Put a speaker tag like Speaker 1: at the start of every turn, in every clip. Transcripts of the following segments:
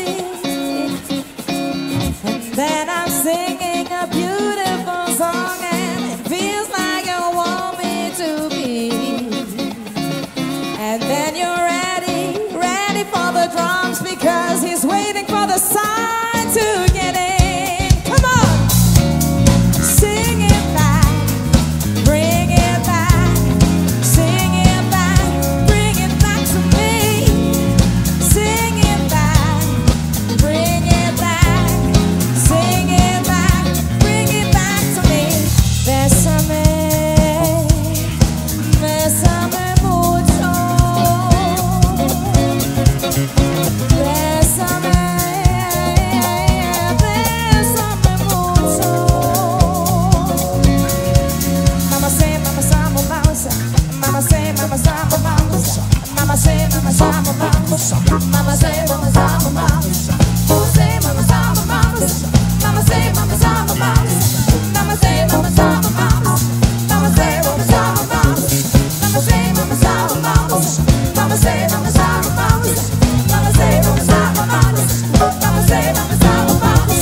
Speaker 1: And then I'm singing a beautiful song, and it feels like you want me to be. And then you're ready for the drums, because he's waiting for the sign to get in. Come on! Sing it back, bring it back. Sing it back, bring it back to me. Sing it back, bring it back. Sing it back, bring it back to me. Bésame, bésame mucho. Bésame, bésame mucho. Mama say, mama sama bounce. Mama say, mama sama bounce. Mama say, mama sama bounce. Mama say, mama sama bounce. Who say mama sama bounce? Mama say, mama sama bounce. Mama say, mama sama bounce. Mama say, mama sama bounce. Mama say, mama sama bounce. Mama say, mama sama bounce. Mama say, mama sama bounce. Mama say, mama sama bounce.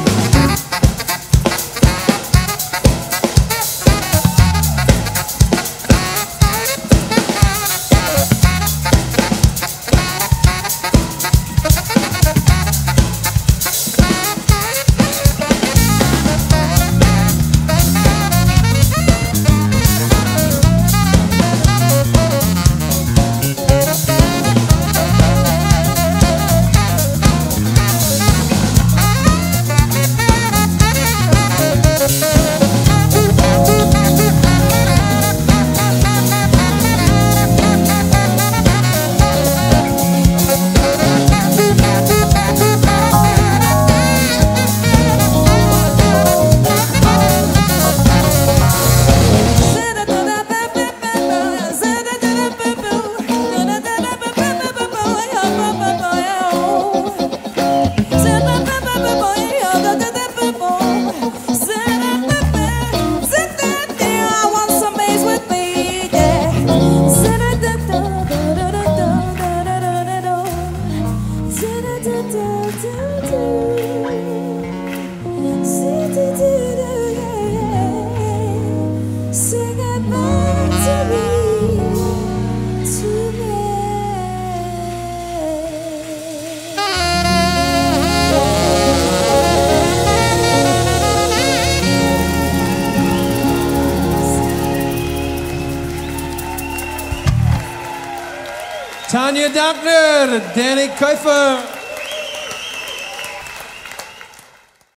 Speaker 1: Sing it back to me, to me.
Speaker 2: Tanya Dapner, Danny Kuiper.